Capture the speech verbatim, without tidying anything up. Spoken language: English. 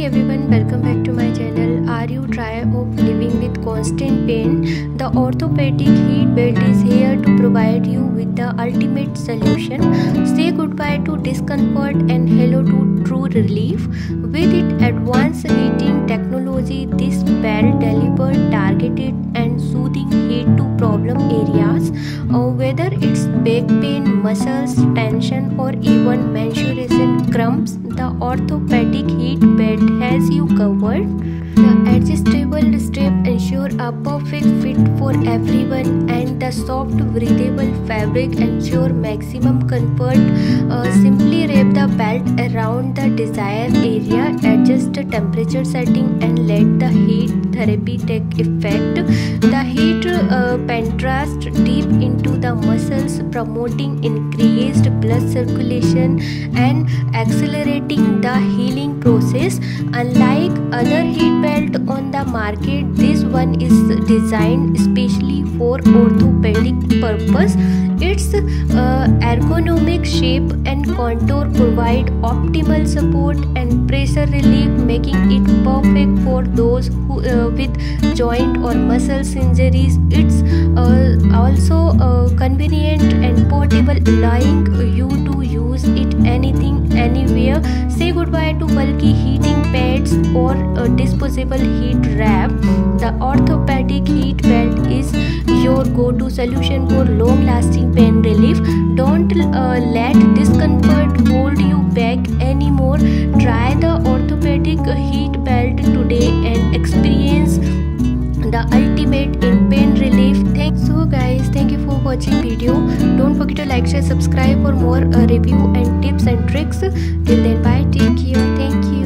everyone, welcome back to my channel. Are you tired of living with constant pain? The orthopedic heat belt is here to provide you with the ultimate solution. Say goodbye to discomfort and hello to true relief. With its advanced heating technology, this belt delivers targeted and soothing heat to problem areas, uh, whether it's back pain, muscles tension, or even menstruation cramps. The orthopedic heat belt has you covered. The adjustable strap ensure a perfect fit for everyone, and the soft breathable fabric ensure maximum comfort. Uh, simply wrap the belt around the desired area, adjust the temperature setting, and let the heat therapy take effect. The heat uh, penetrates deep into the muscles, promoting increased blood circulation and accelerating the healing process. Unlike other heat belt on the market, this one is designed especially for orthopedic purpose. Its uh, ergonomic shape and contour provide optimal support and pressure relief, making it perfect for those who uh, with joint or muscles injuries. It's uh, also uh, convenient and portable, allowing you to use it anything, anywhere. Say goodbye to bulky heating pads or a disposable heat wrap. The orthopedic heat belt is your go-to solution for long-lasting pain relief. Don't uh, let discomfort hold you back anymore. Try the orthopedic heat belt today and experience the ultimate in pain relief. Thanks so guys, thank you for watching video. Don't forget to like, share, subscribe for more uh, review and tips and tricks. Till then, bye, take care, thank you.